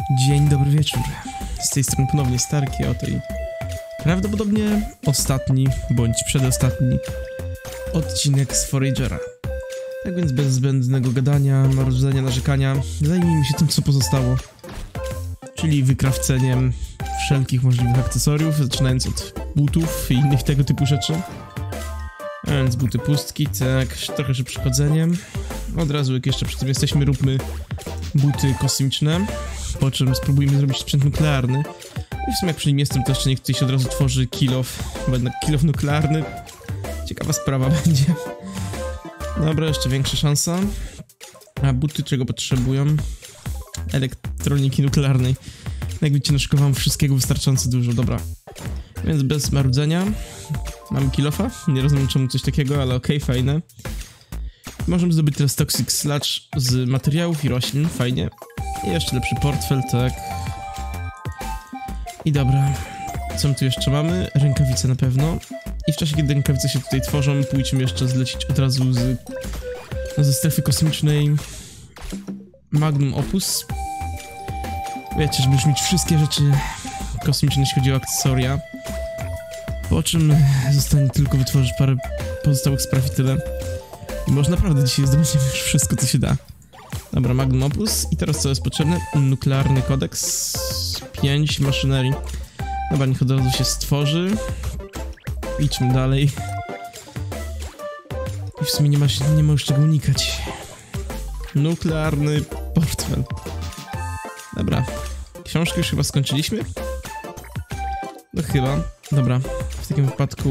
Dzień dobry wieczór. Z tej strony ponownie Starki, oto i prawdopodobnie ostatni, bądź przedostatni odcinek z Foragera. Tak więc bez zbędnego gadania, marudzenia, narzekania, zajmijmy się tym, co pozostało. Czyli wykrawceniem wszelkich możliwych akcesoriów, zaczynając od butów i innych tego typu rzeczy. A więc buty pustki, tak, trochę szybsze chodzenie. Od razu, jak jeszcze przy tym jesteśmy, róbmy buty kosmiczne, po czym spróbujmy zrobić sprzęt nuklearny. I w sumie jak przy nim jestem, to jeszcze niech tutaj się od razu tworzy kill-off, bo jednak kill-off nuklearny, ciekawa sprawa będzie. Dobra, jeszcze większa szansa. A buty czego potrzebują? Elektroniki nuklearnej. Jak widzicie, naszykowałem wszystkiego wystarczająco dużo, dobra. Więc bez marudzenia. Mamy kill-offa, nie rozumiem czemu coś takiego, ale okej, fajne. Możemy zdobyć teraz Toxic Sludge z materiałów i roślin, fajnie. I jeszcze lepszy portfel, tak. I dobra, co my tu jeszcze mamy? Rękawice na pewno. I w czasie, kiedy rękawice się tutaj tworzą, pójdźmy jeszcze zlecić od razu ze strefy kosmicznej Magnum Opus. Wiecie, żeby już mieć wszystkie rzeczy kosmiczne, jeśli chodzi o akcesoria. Po czym zostanie tylko wytworzyć parę pozostałych spraw i tyle. I może naprawdę dzisiaj zdobędziemy już wszystko, co się da. Dobra, Magnum Opus. I teraz co jest potrzebne? Nuklearny kodeks. 5 maszynerii. Dobra, niech od razu się stworzy. Idźmy dalej. I w sumie nie ma już czego unikać. Nuklearny portfel. Dobra. Książkę już chyba skończyliśmy? No chyba. Dobra. W takim wypadku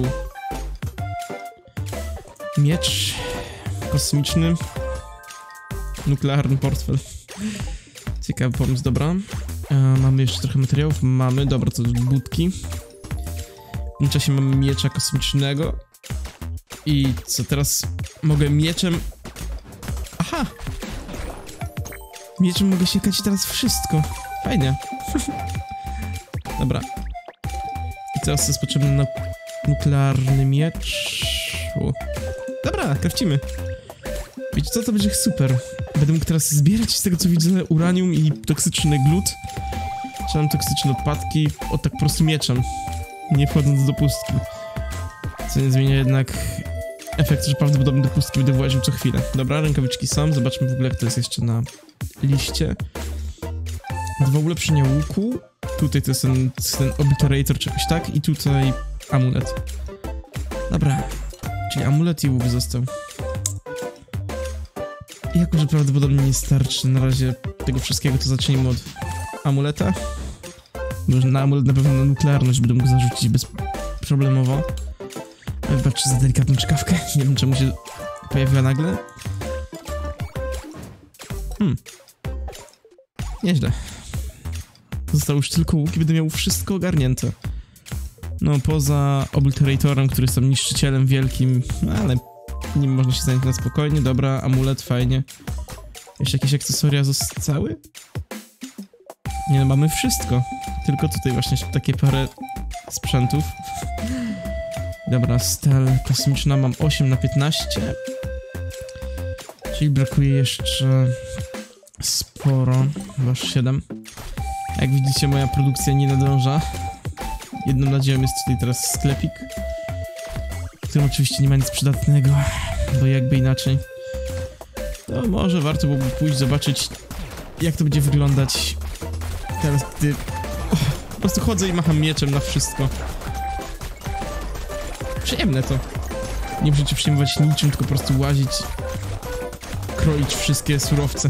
miecz kosmiczny. Nuklearny portfel. Ciekawy pomysł, dobra. Mamy jeszcze trochę materiałów. Mamy, dobra, to budki. W tym czasie mamy miecza kosmicznego. I co teraz? Mogę mieczem... Aha! Mieczem mogę siekać teraz wszystko. Fajnie. Dobra. I teraz jest potrzebny nuklearny miecz. Dobra, krafcimy. Wiecie co, to będzie super. Będę mógł teraz zbierać z tego co widzę uranium i toksyczny glut. Czy tam toksyczne odpadki. O, tak po prostu mieczem. Nie wchodząc do pustki. Co nie zmienia jednak efekt, że prawdopodobnie do pustki będę właził co chwilę. Dobra, rękawiczki są. Zobaczmy w ogóle jak to jest jeszcze na liście. 2 ulepszenia łuku. Tutaj to jest ten obliterator czy jakoś tak. I tutaj amulet. Dobra. Czyli amulet i łuk został. I jako, że prawdopodobnie nie starczy na razie tego wszystkiego, to zacznijmy od amuleta. Bo na amulet na pewno na nuklearność będę mógł zarzucić bezproblemowo. Wybaczcie za delikatną czkawkę. Nie wiem czemu się pojawiła nagle. Nieźle. Został już tylko łuk i będę miał wszystko ogarnięte. No poza obliteratorem, który jest tam niszczycielem wielkim, no, ale nim można się zająć na spokojnie. Dobra, amulet, fajnie. Jeszcze jakieś akcesoria zostały? Nie no, mamy wszystko. Tylko tutaj właśnie takie parę sprzętów. Dobra, stal kosmiczna mam 8 na 15. Czyli brakuje jeszcze sporo, chyba 7. Jak widzicie, moja produkcja nie nadąża. Jedną nadzieją jest tutaj teraz sklepik, w którym oczywiście nie ma nic przydatnego, bo jakby inaczej. To może warto byłoby pójść zobaczyć, jak to będzie wyglądać teraz, gdy po prostu chodzę i macham mieczem na wszystko. Przyjemne to. Nie muszę się przejmować niczym, tylko po prostu łazić, kroić wszystkie surowce.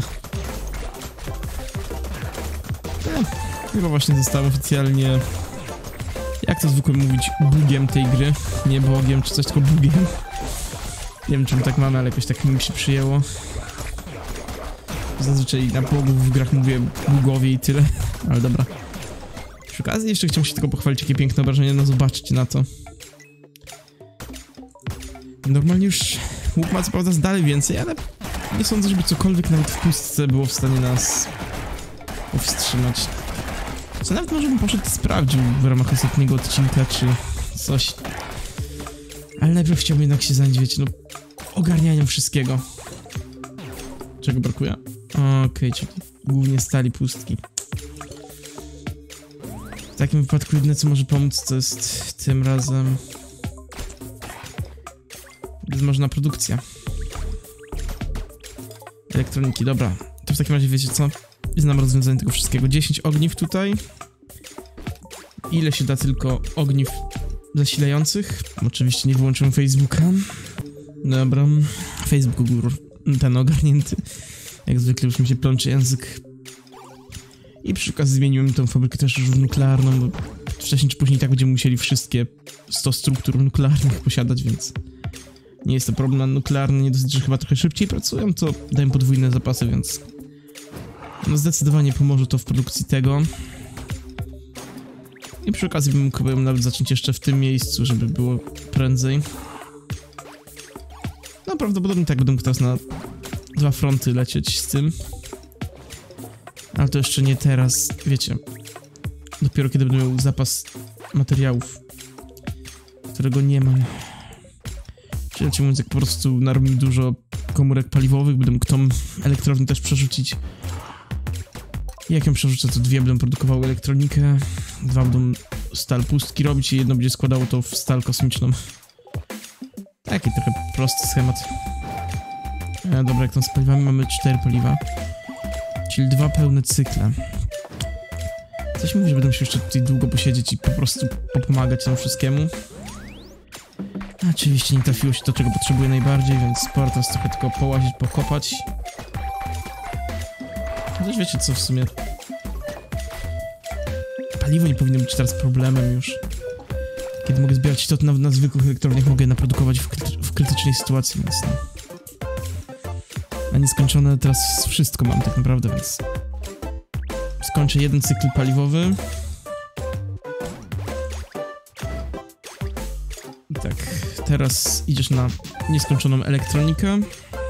Chyba właśnie zostałem oficjalnie, jak to zwykle mówić, bugiem tej gry. Nie bogiem czy coś, tylko bugiem. Nie wiem czemu tak mamy, ale jakoś tak mi się przyjęło. Zazwyczaj na bogów w grach mówię bugowie i tyle. Ale dobra. Przy okazji jeszcze chciałem się tylko pochwalić, jakie piękne obrażenie, no zobaczcie na to. Normalnie już łuk ma co prawda dalej więcej, ale nie sądzę, żeby cokolwiek nawet w pustce było w stanie nas powstrzymać. Co nawet może bym poszedł i sprawdził w ramach ostatniego odcinka, czy coś. Ale najpierw chciałbym jednak się zająć, wiecie, no, ogarnianiem wszystkiego. Czego brakuje? Okej, czyli głównie stali pustki. takim wypadku jedyne co może pomóc to jest tym razem wzmożona produkcja elektroniki. Dobra, to w takim razie wiecie co? Znam rozwiązanie tego wszystkiego. 10 ogniw tutaj. Ile się da tylko ogniw zasilających? Oczywiście nie wyłączyłem Facebooka. Dobra, Facebook ten ogarnięty. Jak zwykle już mi się plączy język. I przy okazji zmieniłem tą fabrykę też już w nuklearną, bo wcześniej czy później tak będziemy musieli wszystkie 100 struktur nuklearnych posiadać, więc nie jest to problem na nuklearny, nie dosyć, że chyba trochę szybciej pracują, to dają podwójne zapasy, więc no zdecydowanie pomoże to w produkcji tego. I przy okazji bym mógł nawet zacząć jeszcze w tym miejscu, żeby było prędzej. No prawdopodobnie tak będę mógł teraz na 2 fronty lecieć z tym. Ale to jeszcze nie teraz, wiecie. Dopiero kiedy będę miał zapas materiałów, którego nie mam. Czyli mówiąc, jak po prostu narobię dużo komórek paliwowych, będę mógł tą elektrownię też przerzucić. I jak ją przerzucę, to 2 będą produkowały elektronikę, 2 będą stal pustki robić i jedno będzie składało to w stal kosmiczną. Taki trochę prosty schemat. Dobra, jak tam z paliwami mamy 4 paliwa. Czyli 2 pełne cykle. Coś mówi, że będę musiał jeszcze tutaj długo posiedzieć i po prostu popomagać temu wszystkiemu. Oczywiście nie trafiło się to, czego potrzebuję najbardziej, więc sporo teraz trochę tylko połazić, pokopać. Też wiecie co w sumie. Paliwo nie powinno być teraz problemem już. Kiedy mogę zbierać to na zwykłych elektrowniach, mogę je naprodukować w krytycznej sytuacji, więc no. A nieskończone teraz wszystko mam tak naprawdę, więc skończę jeden cykl paliwowy. I tak, teraz idziesz na nieskończoną elektronikę.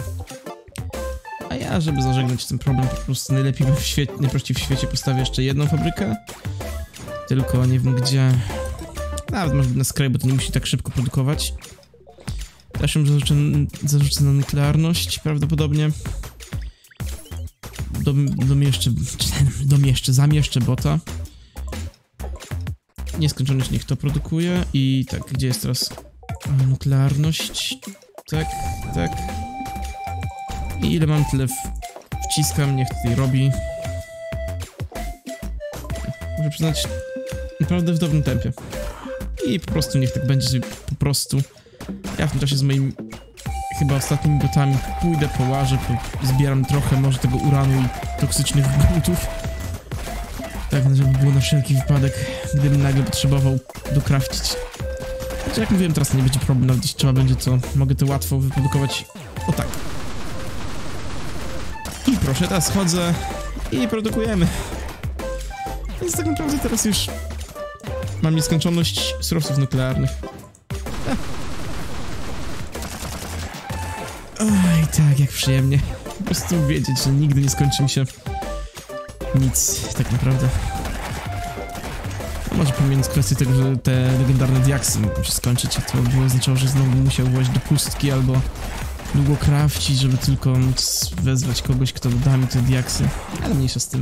A ja, żeby zażegnać ten problem, po prostu najlepiej w świecie, najprościej w świecie postawię jeszcze jedną fabrykę. Tylko nie wiem gdzie. Nawet może na skraj, bo to nie musi tak szybko produkować. Ja się zarzucę na nuklearność prawdopodobnie. Zamieszczę bota. Nieskończoność niech to produkuje. I tak, gdzie jest teraz nuklearność? Tak, tak. I ile mam, tyle wciskam, niech tutaj robi. Muszę przyznać, naprawdę w dobrym tempie. I po prostu niech tak będzie, po prostu. Ja w tym czasie z moimi chyba ostatnimi botami pójdę, połażę, zbieram trochę może tego uranu i toksycznych gruntów. Tak, żeby było na wszelki wypadek, gdybym nagle potrzebował dokrafcić. Znaczy, jak mówiłem, teraz nie będzie problemu, nawet jeśli trzeba będzie, to mogę to łatwo wyprodukować. O tak. I proszę, teraz chodzę i produkujemy. Więc tak naprawdę teraz już mam nieskończoność surowców nuklearnych. Oj, tak, jak przyjemnie. Po prostu wiedzieć, że nigdy nie skończy mi się nic, tak naprawdę. No może pomijając kwestię tego, że te legendarne diaksy mogą się skończyć, a to by oznaczało, że znowu musiał włazić do pustki albo długo crafcić, żeby tylko móc wezwać kogoś, kto da mi te diaksy. Ale mniejsza z tym.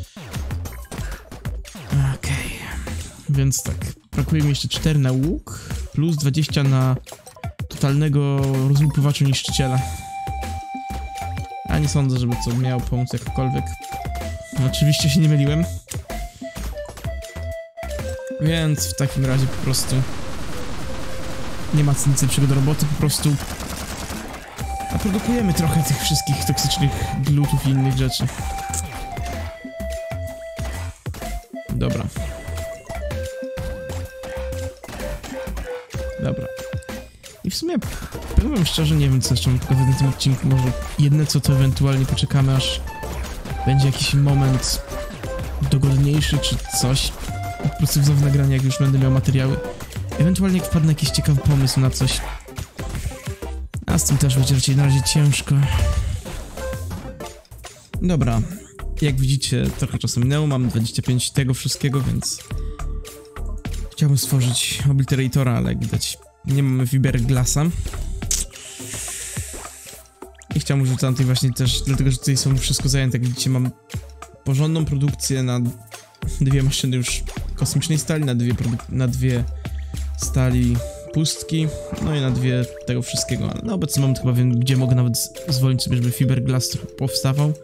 Okej. Więc tak, brakuje mi jeszcze 4 na łuk, plus 20 na totalnego rozłupywacza niszczyciela. A nie sądzę, żeby to miało pomóc jakkolwiek. No, oczywiście się nie myliłem. Więc w takim razie po prostu nie ma nic lepszego do roboty, po prostu naprodukujemy trochę tych wszystkich toksycznych glutów i innych rzeczy. Dobra. Dobra. I w sumie, powiem wam szczerze, nie wiem co jeszcze mam pokazać na tym odcinku, może jedne co to ewentualnie poczekamy, aż będzie jakiś moment dogodniejszy czy coś. Po prostu wznow nagrania, jak już będę miał materiały. Ewentualnie jak wpadnę jakiś ciekawy pomysł na coś. A z tym też będzie raczej na razie ciężko. Dobra. Jak widzicie, trochę czasu minęło, mam 25 tego wszystkiego, więc chciałbym stworzyć Obliteratora, ale jak widać nie mamy Fiberglassa. I chciałem użyć tamtej właśnie też, dlatego że tutaj są wszystko zajęte. Jak widzicie, mam porządną produkcję na 2 maszyny już kosmicznej stali, na dwie stali pustki, no i na dwie tego wszystkiego. Ale na obecny moment chyba wiem, gdzie mogę nawet zwolnić sobie, żeby fiberglass trochę powstawał.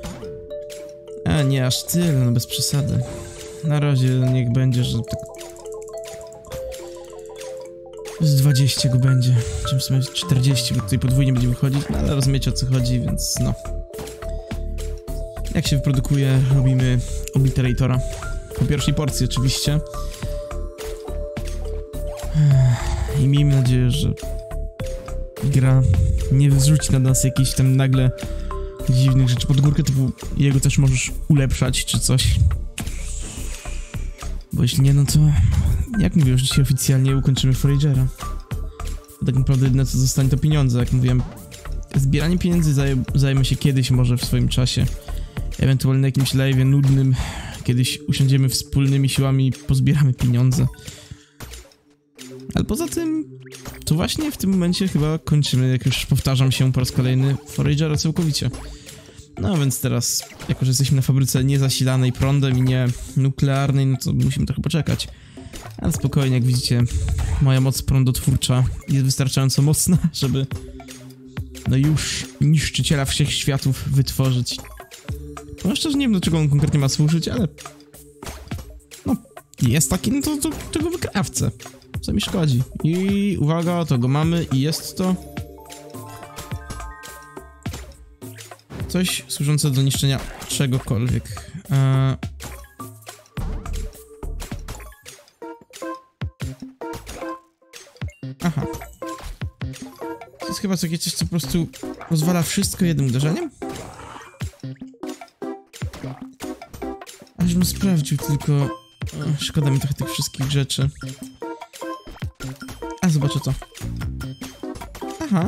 A nie aż tyle, no bez przesady. Na razie niech będzie, że tak z 20 go będzie, czym w sumie 40, bo tutaj podwójnie będzie wychodzić, no ale rozumiecie, o co chodzi, więc no. Jak się wyprodukuje, robimy Obliteratora. Po pierwszej porcji oczywiście. I miejmy nadzieję, że gra nie wrzuci na nas jakichś tam nagle dziwnych rzeczy pod górkę, typu jego też możesz ulepszać czy coś. Bo jeśli nie, no to jak mówię, już dzisiaj oficjalnie ukończymy Foragera. Tak naprawdę jedyne co zostanie to pieniądze, jak mówiłem. Zbieranie pieniędzy zajmę się kiedyś może w swoim czasie. Ewentualnie na jakimś live'ie nudnym. Kiedyś usiądziemy wspólnymi siłami i pozbieramy pieniądze. Ale poza tym, to właśnie w tym momencie chyba kończymy, jak już powtarzam się po raz kolejny, Foragera całkowicie. No więc teraz, jako że jesteśmy na fabryce niezasilanej prądem i nie nuklearnej, no to musimy trochę poczekać. Ale spokojnie, jak widzicie, moja moc prądotwórcza jest wystarczająco mocna, żeby no już niszczyciela wszechświatów wytworzyć. No szczerze nie wiem, do czego on konkretnie ma służyć, ale no jest taki, no to go wykrawcę. Co mi szkodzi. I uwaga, to go mamy i jest to coś służące do niszczenia czegokolwiek. Aha. To jest chyba coś, co po prostu rozwala wszystko jednym uderzeniem? Ażbym sprawdził, tylko szkoda mi trochę tych wszystkich rzeczy. A zobaczę to. Aha.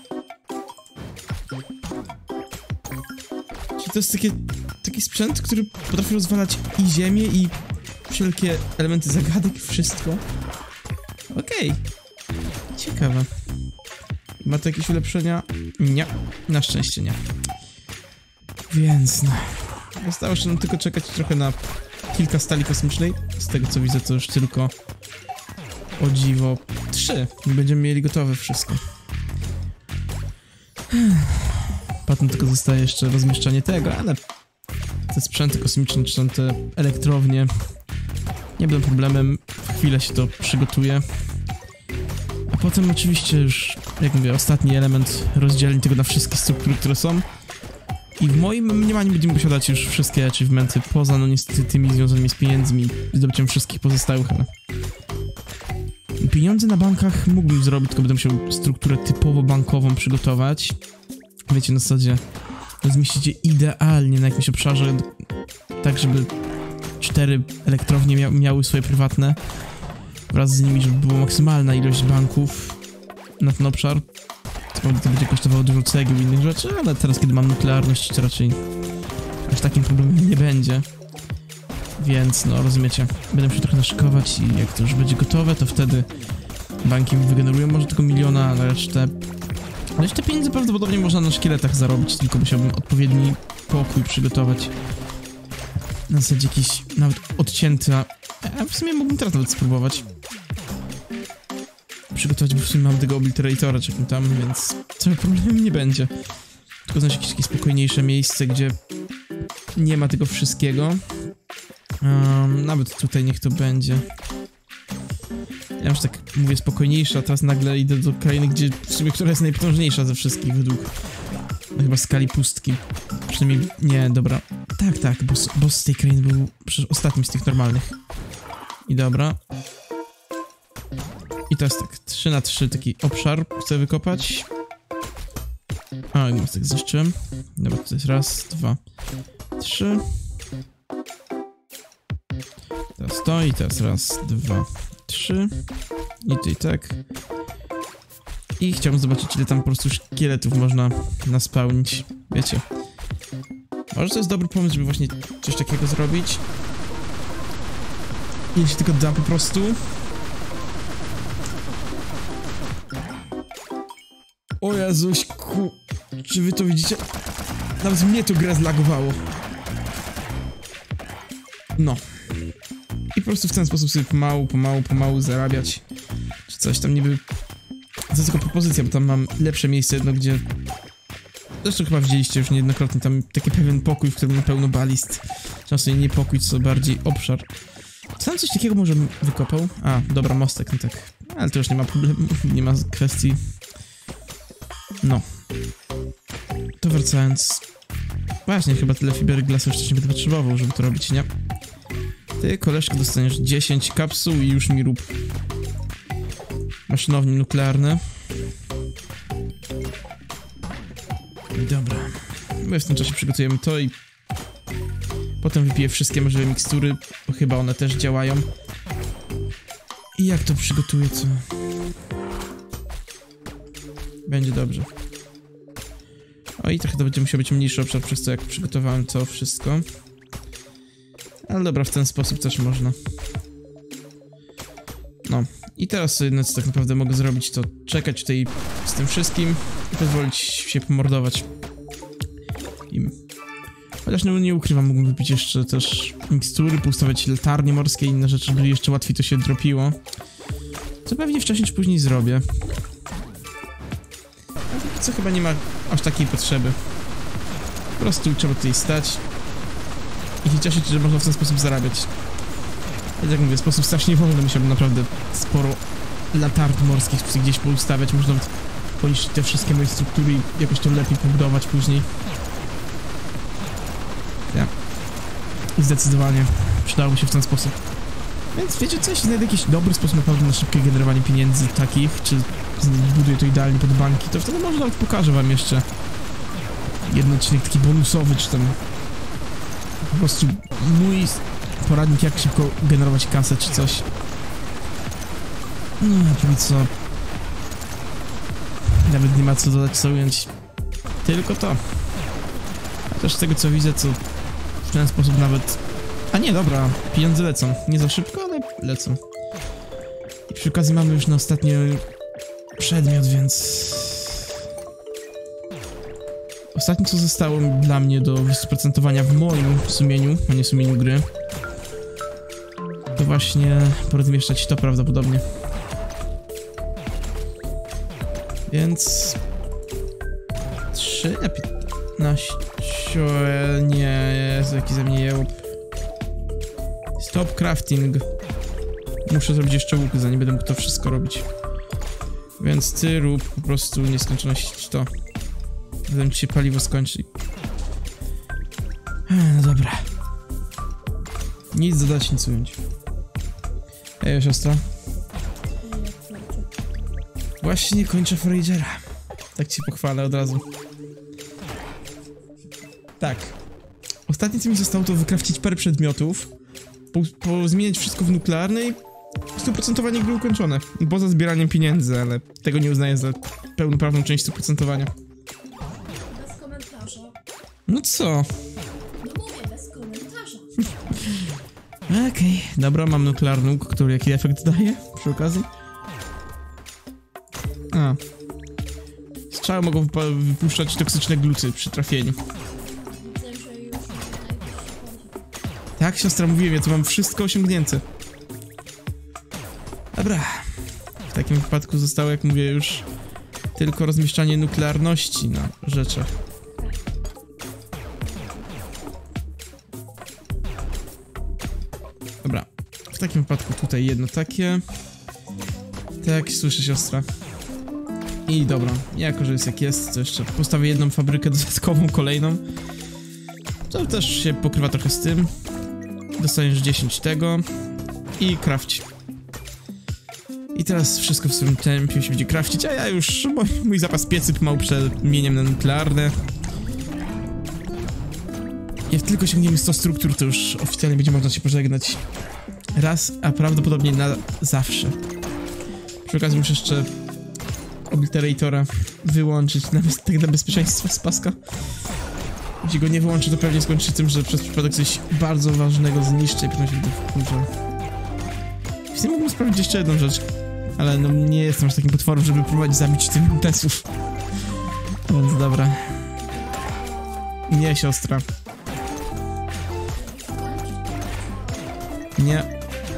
Czyli to jest taki sprzęt, który potrafi rozwalać i ziemię, i wszelkie elementy zagadek, wszystko. Okej. Ciekawe. Ma to jakieś ulepszenia? Nie. Na szczęście nie. Więc no. Zostało jeszcze nam tylko czekać trochę na kilka stali kosmicznej. Z tego co widzę, to już tylko o dziwo 3. Będziemy mieli gotowe wszystko. Potem tylko zostaje jeszcze rozmieszczanie tego, ale te sprzęty kosmiczne, czy tam te elektrownie nie będą problemem. W chwilę się to przygotuje. A potem oczywiście już, jak mówię, ostatni element rozdzielni tego na wszystkie struktury, które są. I w moim mniemaniu będziemy posiadać już wszystkie achievementy, poza no niestety tymi związanymi z pieniędzmi, zdobyciem wszystkich pozostałych, ale pieniądze na bankach mógłbym zrobić, tylko będę musiał strukturę typowo bankową przygotować. Wiecie, na zasadzie zmieścicie idealnie na jakimś obszarze, tak żeby 4 elektrownie miały swoje prywatne, wraz z nimi, żeby była maksymalna ilość banków na ten obszar. Co prawda to będzie kosztowało dużo cegieł i innych rzeczy, ale teraz, kiedy mam nuklearność, to raczej aż takim problemem nie będzie. Więc, no, rozumiecie, będę musiał trochę naszykować i jak to już będzie gotowe, to wtedy banki wygenerują może tylko 1 000 000, a resztę... Resztę pieniędzy prawdopodobnie można na szkieletach zarobić, tylko musiałbym odpowiedni pokój przygotować. Na zasadzie jakiś nawet odcięty, a w sumie mógłbym teraz nawet spróbować przygotować, bo w sumie mam tego Obliteratora czy tam, więc cały problem nie będzie. Tylko znaleźć jakieś takie spokojniejsze miejsce, gdzie nie ma tego wszystkiego. Nawet tutaj niech to będzie. Ja już tak mówię spokojniejsza, a teraz nagle idę do krainy, gdzie w sumie która jest najpotężniejsza ze wszystkich według chyba skali pustki. Przynajmniej, nie, dobra. Tak, boss z tej krainy był przecież ostatnim z tych normalnych. I dobra. I to jest tak 3 na 3 taki obszar chcę wykopać. A, i tak zniszczyłem. Dobra, to jest 1, 2, 3. Teraz to i teraz 1, 2, 3. I tutaj tak. I chciałbym zobaczyć, ile tam po prostu szkieletów można naspałnić. Wiecie. Może to jest dobry pomysł, żeby właśnie coś takiego zrobić. I się tylko da po prostu. O Jezuśku. Czy wy to widzicie? Nawet mnie to grę zlagowało. No. i po prostu w ten sposób sobie pomału zarabiać. Czy coś tam niby... To jest tylko propozycja, bo tam mam lepsze miejsce jedno, gdzie... Zresztą chyba widzieliście już niejednokrotnie, tam taki pewien pokój, w którym mam pełno balist. Często nie pokój, co bardziej obszar. Czy tam coś takiego może wykopał? A, dobra, mostek, no tak. Ale to już nie ma problemu, nie ma kwestii. No. To wracając... Właśnie, chyba tyle fiberglasu już też nie będę potrzebował, żeby to robić, nie? Ty, koleżko, dostaniesz 10 kapsuł i już mi rób. Maszynownie nuklearne. Dobra. My w tym czasie przygotujemy to i... Potem wypiję wszystkie możliwe mikstury, bo chyba one też działają. I jak to przygotuję, co? Będzie dobrze. O i trochę to będzie musiał być mniejszy obszar, przez to jak przygotowałem to wszystko. Ale dobra, w ten sposób też można. No. I teraz co jedno, co tak naprawdę mogę zrobić, to czekać tutaj z tym wszystkim i pozwolić się pomordować im. Chociaż no, nie ukrywam, mógłbym wypić jeszcze też mikstury, poustawiać latarnie morskie i inne rzeczy, żeby jeszcze łatwiej to się dropiło. Co pewnie wcześniej czy później zrobię. Ale co chyba nie ma aż takiej potrzeby. Po prostu trzeba tutaj stać i się cieszyć, że można w ten sposób zarabiać. Jak mówię, w sposób strasznie wolny, musiałbym naprawdę sporo latarni morskich gdzieś poustawiać. Można poniszczyć te wszystkie moje struktury i jakoś to lepiej pobudować później. Ja. I zdecydowanie przydałoby się w ten sposób. Więc wiecie coś, znajdę jakiś dobry sposób naprawdę na szybkie generowanie pieniędzy takich, czy zbuduję to idealnie pod banki, to wtedy może nawet pokażę wam jeszcze jeden odcinek taki bonusowy, czy tam po prostu mój poradnik, jak szybko generować kasę, czy coś. No, póki co nawet nie ma co dodać, co ująć. Tylko to. A też z tego co widzę, to w ten sposób nawet... A nie, dobra, pieniądze lecą. Nie za szybko, ale lecą. I przy okazji mamy już na ostatni przedmiot, więc... Ostatnie co zostało dla mnie do wystuprocentowania w moim sumieniu, a nie sumieniu gry, to właśnie porozmieszczać to prawdopodobnie. Więc... 3 na 15... Nie, Jezu, jaki ze mnie jełop. Stop crafting. Muszę zrobić jeszcze łuk, zanim będę mógł to wszystko robić. Więc ty rób po prostu nieskończoność to. Zanim ci się paliwo skończy. No dobra. Nic dodać, nic ująć. Ej, siostra. Właśnie kończę Foragera. Tak ci pochwalę od razu. Tak. Ostatnie co mi zostało, to wykrafcić parę przedmiotów, pozmieniać wszystko w nuklearne i 100% gry ukończone. Poza zbieraniem pieniędzy, ale tego nie uznaję za pełnoprawną część 100%. Bez komentarza. No co? No mówię, bez komentarza. Okej, dobra, mam nuklearny łuk, który jaki efekt daje przy okazji? A. Strzały mogą wypuszczać toksyczne gluty przy trafieniu. Widzę, że już najwyższy poziom. Tak, siostra, mówiłem, ja tu mam wszystko osiągnięte. Dobra. W takim wypadku zostało, jak mówię, już tylko rozmieszczanie nuklearności na rzeczach. Dobra. W takim wypadku tutaj jedno takie. Tak, słyszę, siostra. I dobra, jako że jest jak jest, to jeszcze postawię jedną fabrykę dodatkową, kolejną. To też się pokrywa trochę z tym. Dostaniesz 10 tego i crafć. I teraz wszystko w swoim tempie się będzie crafcić, a ja już mój zapas piecy pomału przemieniam na nuklearne. Jak tylko sięgniemy 100 struktur, to już oficjalnie będzie można się pożegnać. Raz, a prawdopodobnie na zawsze. Przy okazji muszę jeszcze Obliteratora wyłączyć tak na bezpieczeństwo z paska. Jeśli go nie wyłączę, to pewnie skończy się tym, że przez przypadek coś bardzo ważnego zniszczę i potem się wkurzę. W tym mógłbym sprawdzić jeszcze jedną rzecz, ale no nie jestem aż takim potworem, żeby próbować zabić tym tesów. Więc dobra. Nie, siostra. Nie.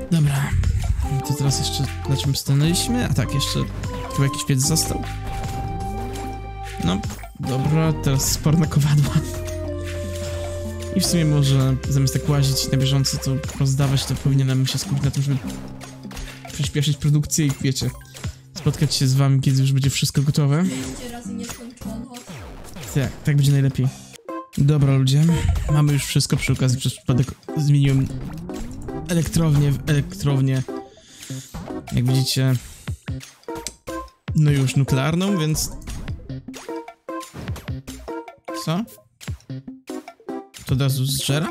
Dobra. To teraz jeszcze na czym stanęliśmy? A tak, jeszcze chyba jakiś piec został. No, dobra, teraz sporne kowadła. I w sumie może zamiast tak łazić na bieżąco, to rozdawać, to powinienem się skupić na tym, żeby przyspieszyć produkcję i wiecie, spotkać się z wami, kiedy już będzie wszystko gotowe. 200 razy nieskończono. Tak będzie najlepiej. Dobra ludzie, mamy już wszystko, przy okazji przez przypadek zmieniłem elektrownię w elektrownię, jak widzicie, no już nuklearną, więc... Co? To od razu zżera?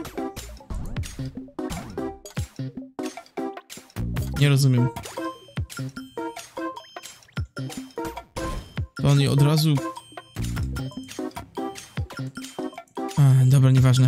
Nie rozumiem. To oni od razu... A, dobra, nieważne.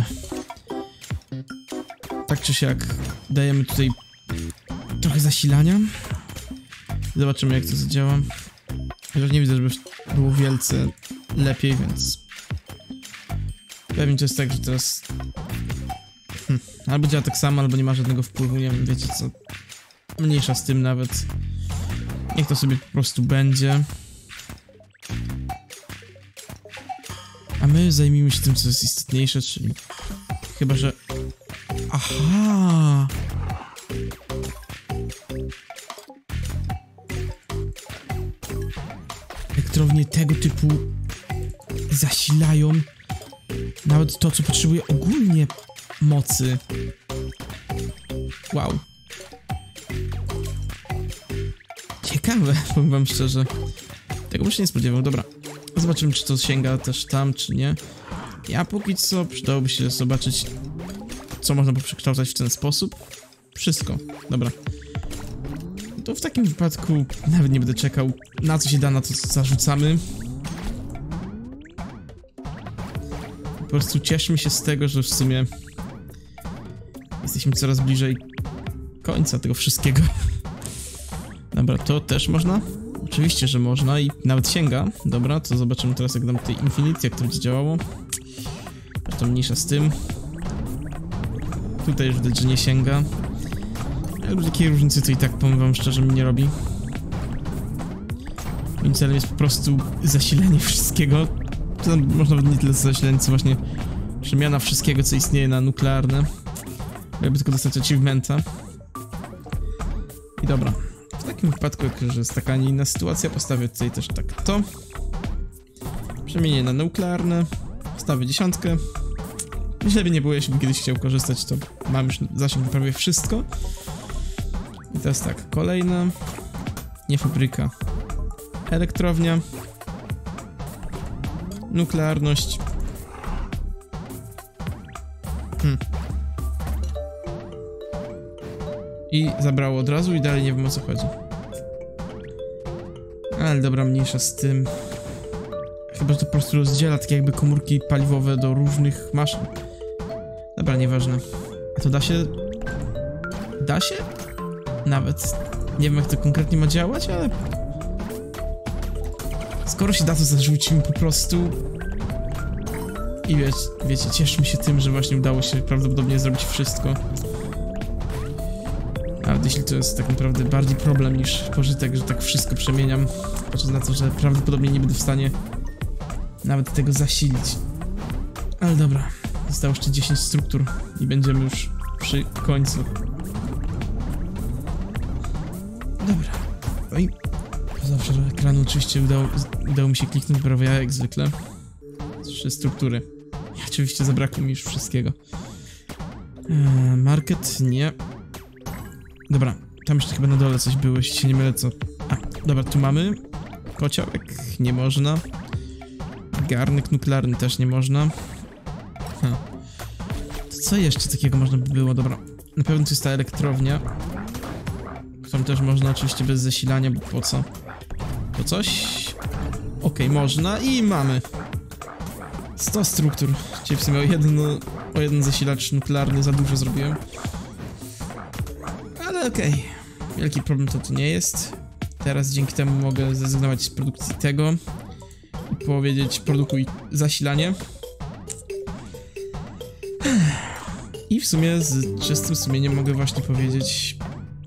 Tak czy siak dajemy tutaj trochę zasilania. Zobaczymy jak to zadziała. Chociaż nie widzę, żeby było wielce lepiej, więc... Pewnie to jest tak, że teraz... Albo działa tak samo, albo nie ma żadnego wpływu, nie wiem, wiecie co... Mniejsza z tym nawet. Niech to sobie po prostu będzie. A my zajmijmy się tym, co jest istotniejsze, czyli... Chyba, że... Aha! Elektrownie tego typu zasilają nawet to, co potrzebuje ogólnie mocy. Wow. Ciekawe, powiem wam szczerze. Tego bym się nie spodziewał. Dobra, zobaczymy, czy to sięga też tam, czy nie. Ja póki co przydałoby się zobaczyć, co można poprzekształcać w ten sposób. Wszystko. Dobra. To w takim wypadku nawet nie będę czekał, na co się da, na to co zarzucamy. Po prostu cieszmy się z tego, że w sumie jesteśmy coraz bliżej końca tego wszystkiego. Dobra, to też można? Oczywiście, że można i nawet sięga. Dobra, to zobaczymy teraz, jak dam tutaj Infinity, jak to będzie działało. To mniejsza z tym. Tutaj już widać, że nie sięga. Ale takiej różnicy to i tak, powiem wam szczerze, mi nie robi. Moim celem jest po prostu zasilenie wszystkiego. To można nawet nie tyle zasilenie, co właśnie przemiana wszystkiego, co istnieje na nuklearne. Jakby tylko dostać achievementa. I dobra. W takim wypadku, jak już jest taka, a nie inna sytuacja, postawię tutaj też tak to. Przemienię na nuklearne. Postawię 10. Źle by nie było, jeśli by kiedyś chciał korzystać, to mam już zasięg na prawie wszystko. I teraz tak, kolejna. Nie fabryka. Elektrownia. Nuklearność. I zabrało od razu i dalej nie wiem, o co chodzi. Ale dobra, mniejsza z tym. Chyba, że to po prostu rozdziela takie jakby komórki paliwowe do różnych maszyn. Dobra, nieważne. A to da się... Da się? Nawet nie wiem, jak to konkretnie ma działać, ale... Skoro się da, to zarzucimy po prostu. I wiecie, cieszmy się tym, że właśnie udało się prawdopodobnie zrobić wszystko. Nawet jeśli to jest tak naprawdę bardziej problem niż pożytek, że tak wszystko przemieniam. Patrząc na to, że prawdopodobnie nie będę w stanie nawet tego zasilić. Ale dobra, zostało jeszcze 10 struktur i będziemy już przy końcu. Dobra. Oj. Zawsze ekranu oczywiście udało mi się kliknąć prawie jak zwykle. 3 struktury. I oczywiście zabrakło mi już wszystkiego. Market? Nie. Dobra, tam jeszcze chyba na dole coś było, jeśli się nie mylę, co... A, dobra, tu mamy. Kociołek? Nie można. Garnek nuklearny też nie można. To co jeszcze takiego można by było? Dobra, na pewno to jest ta elektrownia. Którą też można oczywiście bez zasilania, bo po co? To coś? Okej, można i mamy 100 struktur. Czyli w sumie o jeden zasilacz nuklearny za dużo zrobiłem. Ale okej. Wielki problem to nie jest. Teraz dzięki temu mogę zrezygnować z produkcji tego i powiedzieć: produkuj zasilanie. I w sumie z czystym sumieniem mogę właśnie powiedzieć: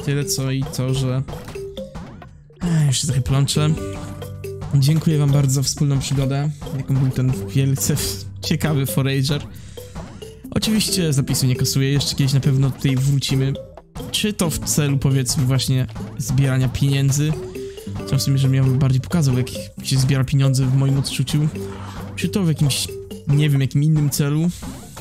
tyle co i to, że... jeszcze trochę plączę. Dziękuję wam bardzo za wspólną przygodę, jaką był ten wielce ciekawy forager. Oczywiście zapisu nie kasuję, jeszcze kiedyś na pewno tutaj wrócimy. Czy to w celu, powiedzmy, właśnie zbierania pieniędzy. Chciałem sobie, żebym ja bardziej pokazał, jak się zbiera pieniądze w moim odczuciu. Czy to w jakimś, nie wiem, jakim innym celu.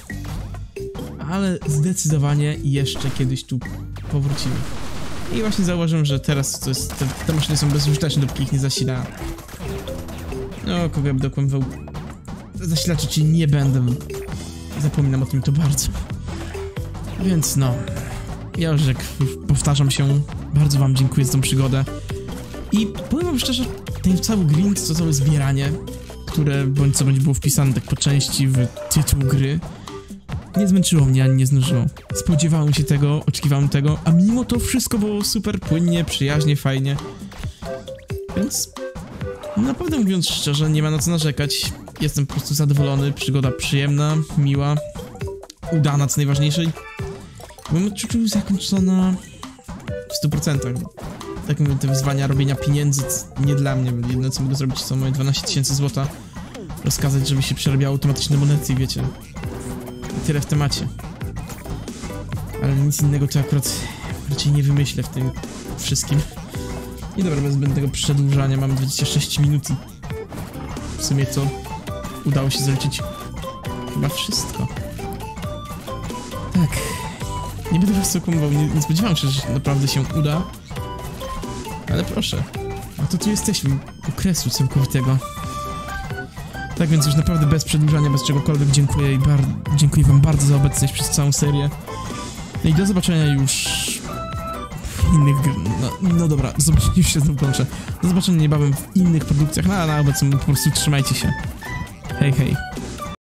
Ale zdecydowanie jeszcze kiedyś tu powrócimy. I właśnie zauważyłem, że teraz to jest, te maszyny są bezużyteczne, dopóki ich nie zasila. No, kogo ja będę okłamywał. Zasilaczy, czyli nie będę. Zapominam o tym to bardzo. Więc no. Ja już jak powtarzam się, bardzo wam dziękuję za tą przygodę. I powiem wam szczerze, ten cały grind, to całe zbieranie, które bądź co bądź było wpisane tak po części w tytuł gry, nie zmęczyło mnie ani nie znużyło. Spodziewałem się tego, oczekiwałem tego, a mimo to wszystko było super płynnie, przyjaźnie, fajnie. Więc naprawdę mówiąc szczerze, nie ma na co narzekać. Jestem po prostu zadowolony, przygoda przyjemna, miła, udana co najważniejsze. Byłem odczucił zakończona w 100%. Tak mówię, te wyzwania robienia pieniędzy nie dla mnie. Jedno co mogę zrobić to moje 12 000 złota. Rozkazać, żeby się przerabiało automatyczne monety, wiecie. I tyle w temacie. Ale nic innego to akurat raczej nie wymyślę w tym wszystkim. I dobra, bez zbędnego przedłużania, mamy 26 minut i w sumie to udało się zaliczyć chyba wszystko. Tak. Nie będę was okłamywał, nie spodziewałem się, że naprawdę się uda. Ale proszę, no to tu jesteśmy, u kresu całkowitego. Tak więc już naprawdę bez przedłużania, bez czegokolwiek dziękuję i dziękuję wam bardzo za obecność przez całą serię. No i do zobaczenia już w innych no dobra, już się znów kończę. Do zobaczenia niebawem w innych produkcjach, no a na obecnie po prostu trzymajcie się. Hej, hej.